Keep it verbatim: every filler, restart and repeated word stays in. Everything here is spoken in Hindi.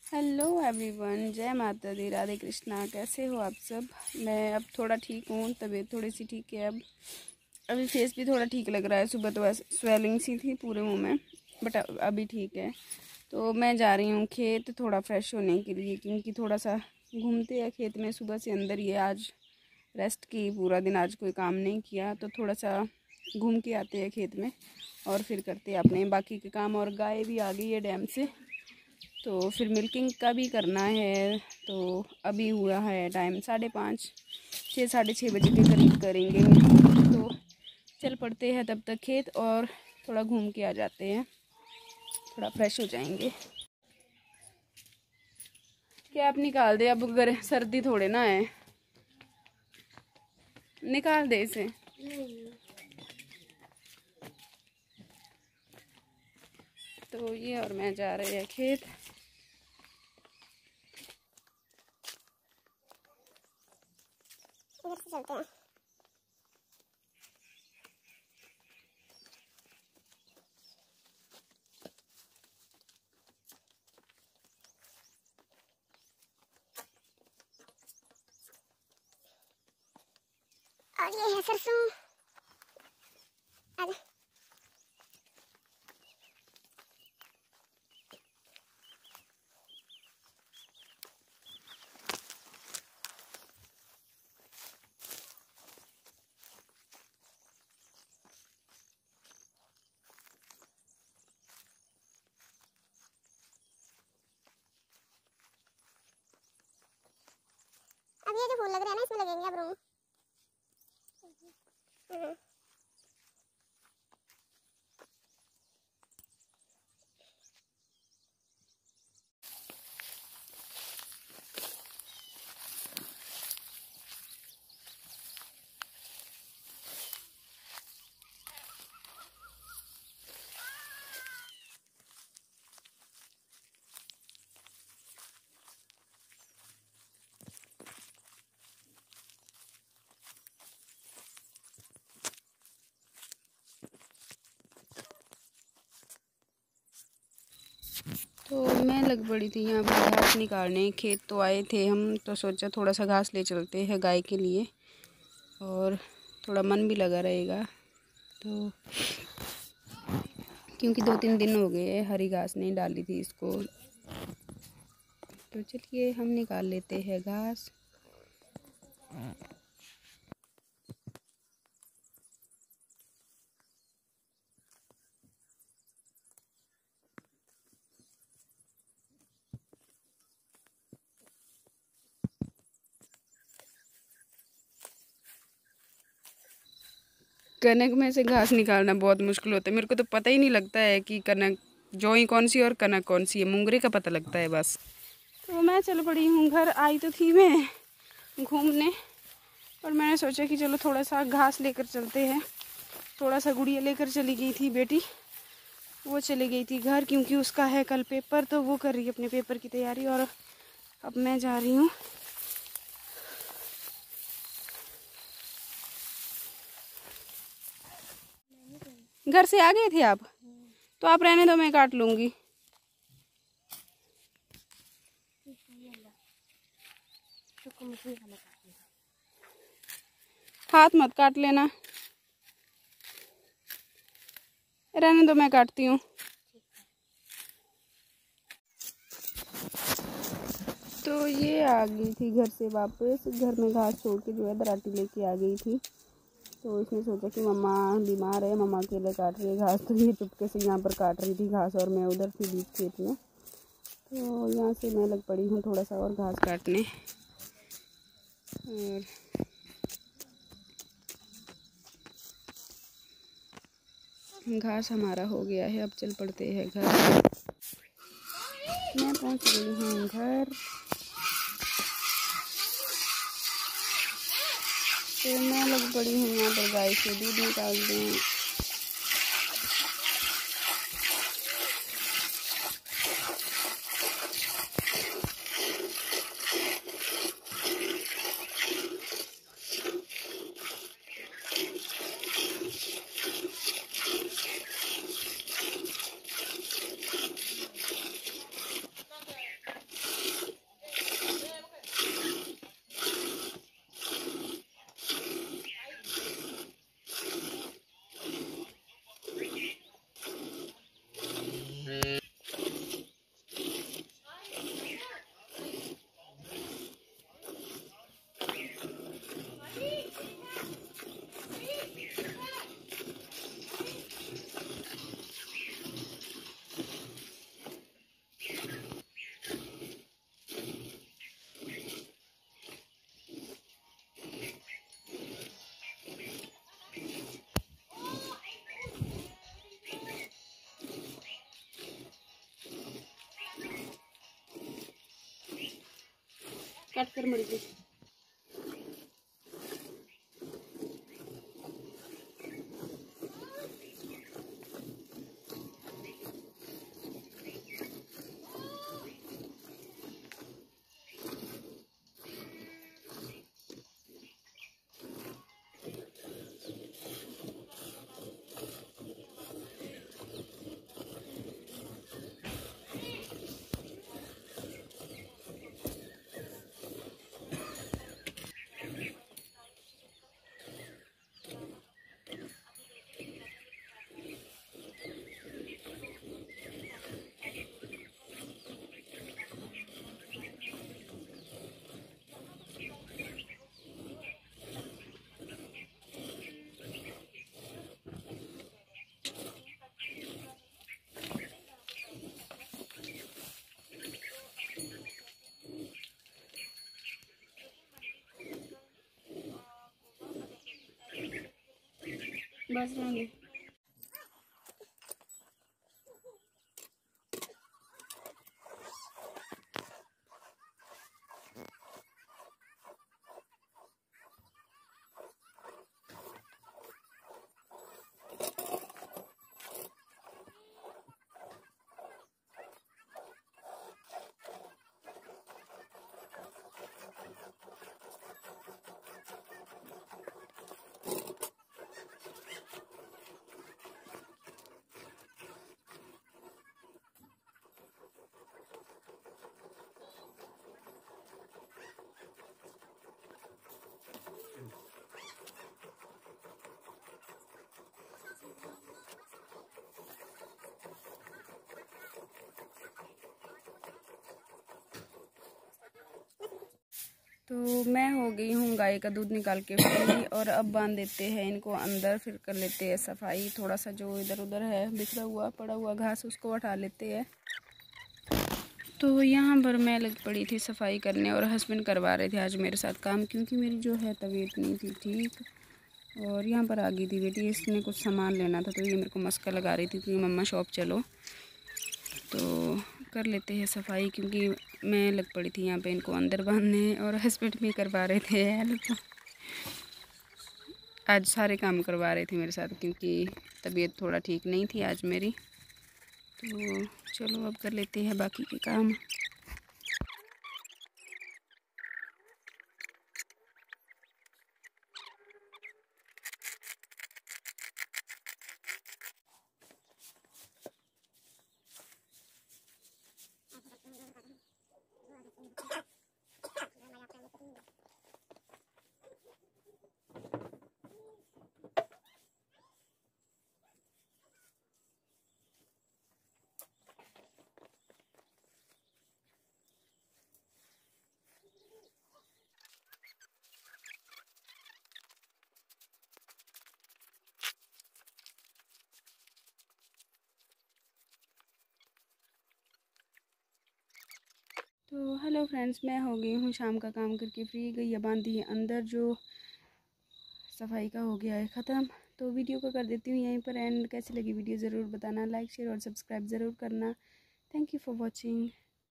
हेलो एवरीवन, जय माता दी, राधे कृष्णा। कैसे हो आप सब? मैं अब थोड़ा ठीक हूँ, तबीयत थोड़ी सी ठीक है। अब अभी फेस भी थोड़ा ठीक लग रहा है। सुबह तो वैसे स्वेलिंग सी थी पूरे मुंह में, बट अभी ठीक है। तो मैं जा रही हूँ खेत थोड़ा फ्रेश होने के लिए, क्योंकि थोड़ा सा घूमते हैं खेत में। सुबह से अंदर ही है, आज रेस्ट की, पूरा दिन आज कोई काम नहीं किया, तो थोड़ा सा घूम के आते हैं खेत में और फिर करते हैं अपने बाकी के काम। और गाय भी आ गई है डैम से, तो फिर मिल्किंग का भी करना है। तो अभी हुआ है टाइम साढ़े पाँच, छः साढ़े छः बजे के करीब करेंगे। तो चल पड़ते हैं तब तक खेत और थोड़ा घूम के आ जाते हैं, थोड़ा फ्रेश हो जाएंगे। क्या आप निकाल दे, अब अगर सर्दी थोड़े ना है, निकाल दे इसे। तो ये और मैं जा रहे हैं खेत। चलते हैं। और ये है सरसों। अरे अब ये जो फूल लग रहे हैं ना, इसमें लगेंगे अब रूम। तो मैं लग पड़ी थी यहाँ पर घास निकालने। खेत तो आए थे हम, तो सोचा थोड़ा सा घास ले चलते हैं गाय के लिए, और थोड़ा मन भी लगा रहेगा। तो क्योंकि दो तीन दिन हो गए हरी घास नहीं डाली थी इसको, तो चलिए हम निकाल लेते हैं घास। कनक में से घास निकालना बहुत मुश्किल होता है। मेरे को तो पता ही नहीं लगता है कि कनक जौई कौन सी और कनक कौन सी है। मुंगरे का पता लगता है बस। तो मैं चल पड़ी हूँ घर। आई तो थी मैं घूमने, और मैंने सोचा कि चलो थोड़ा सा घास लेकर चलते हैं। थोड़ा सा गुड़िया लेकर चली गई थी बेटी, वो चली गई थी घर, क्योंकि उसका है कल पेपर, तो वो कर रही है अपने पेपर की तैयारी। और अब मैं जा रही हूँ। घर से आ गए थे आप? तो आप रहने दो, मैं काट लूँगी। हाथ मत काट लेना, रहने दो, मैं काटती हूँ। तो ये आ गई थी घर से वापस। घर में घास छोड़ के जो है दराटी लेके आ गई थी। तो इसने सोचा कि मम्मा बीमार है, मम्मा अकेले काट रही है घास, तो ये चुपके से यहाँ पर काट रही थी घास, और मैं उधर थी बीच खेत में। तो यहाँ से मैं लग पड़ी हूँ थोड़ा सा और घास काटने। और घास हमारा हो गया है, अब चल पड़ते हैं घर। मैं पहुँच गई हूँ घर। तो मैं लग पड़ी हूँ यहाँ पर गाय से दूध निकाल दूँ। कट कर मर गई। बस रहेंगे। तो मैं हो गई हूँ गाय का दूध निकाल के फ्री, और अब बांध देते हैं इनको अंदर, फिर कर लेते हैं सफाई। थोड़ा सा जो इधर उधर है बिखरा हुआ पड़ा हुआ घास उसको हटा लेते हैं। तो यहाँ पर मैं लग पड़ी थी सफाई करने, और हस्बैंड करवा रहे थे आज मेरे साथ काम, क्योंकि मेरी जो है तबीयत नहीं थी ठीक। और यहाँ पर आ गई थी बेटी, इसने कुछ सामान लेना था, तो ये मेरे को मस्का लगा रही थी कि मम्मा शॉप चलो। तो कर लेते हैं सफाई, क्योंकि मैं लग पड़ी थी यहाँ पे इनको अंदर बांधने, और हस्बैंड भी करवा रहे थे हेल्प। आज सारे काम करवा रहे थे मेरे साथ, क्योंकि तबीयत थोड़ा ठीक नहीं थी आज मेरी। तो चलो अब कर लेते हैं बाकी के काम। तो हेलो फ्रेंड्स, मैं हो गई हूँ शाम का काम करके फ्री। गैया बांधी है अंदर, जो सफाई का हो गया है ख़त्म। तो वीडियो को कर देती हूँ यहीं पर एंड। कैसी लगी वीडियो ज़रूर बताना, लाइक शेयर और सब्सक्राइब ज़रूर करना। Thank you for watching.